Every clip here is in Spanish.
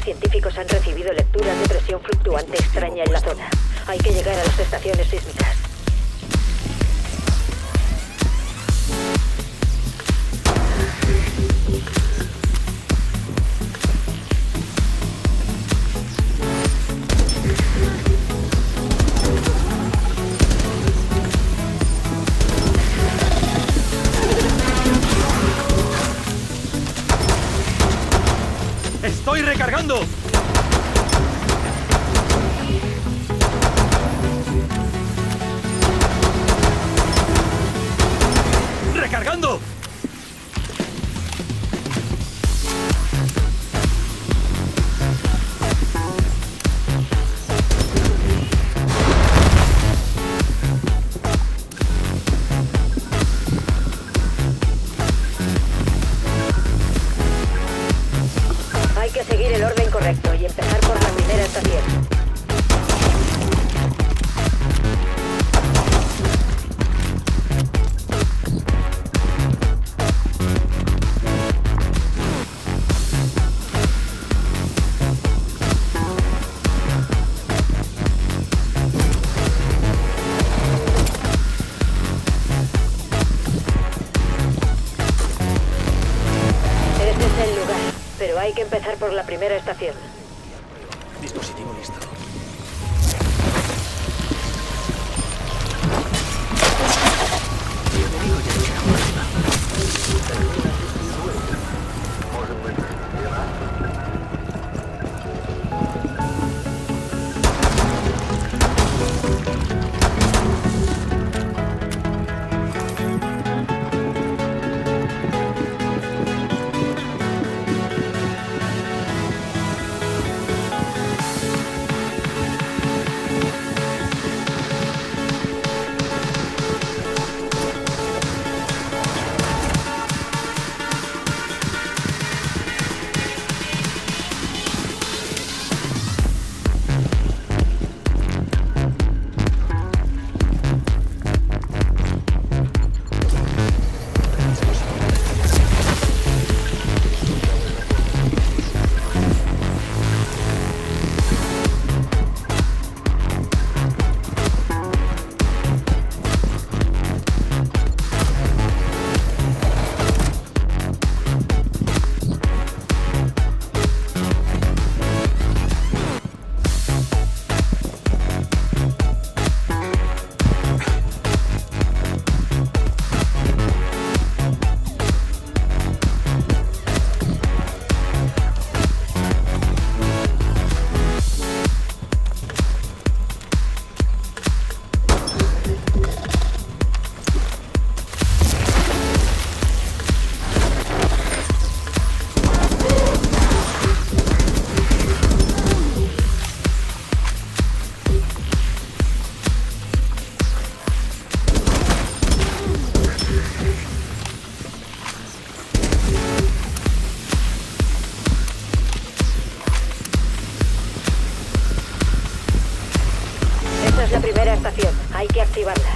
científicos han recibido lecturas de presión fluctuante extraña en la zona. Hay que llegar a las estaciones sísmicas. ¡Estoy recargando! ¡Recargando! Hay que seguir el orden correcto y empezar por la primera estación. Ese es el lugar, pero hay que empezar por la primera estación. Dispositivo listo. El enemigo ya llega por arriba. Esta es la primera estación. Hay que activarla.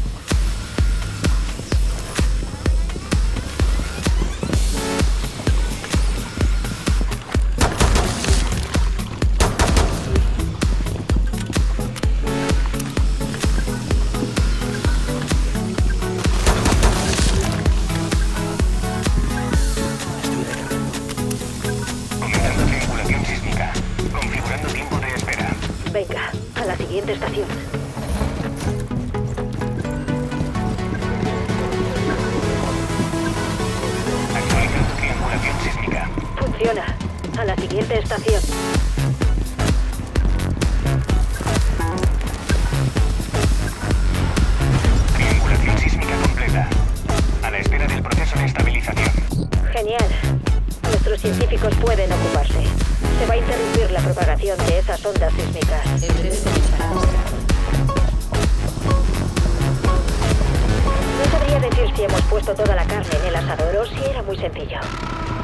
Comenzando triangulación sísmica. Configurando tiempo de espera. Venga, a la siguiente estación. Actualizando triangulación sísmica. Funciona. A la siguiente estación. Triangulación sísmica completa. A la espera del proceso de estabilización. Genial. Nuestros científicos pueden ocuparse. Se va a interrumpir la propagación de esas ondas sísmicas. En breve comenzará la estrada. No sabría decir si hemos puesto toda la carne en el asador o si era muy sencillo.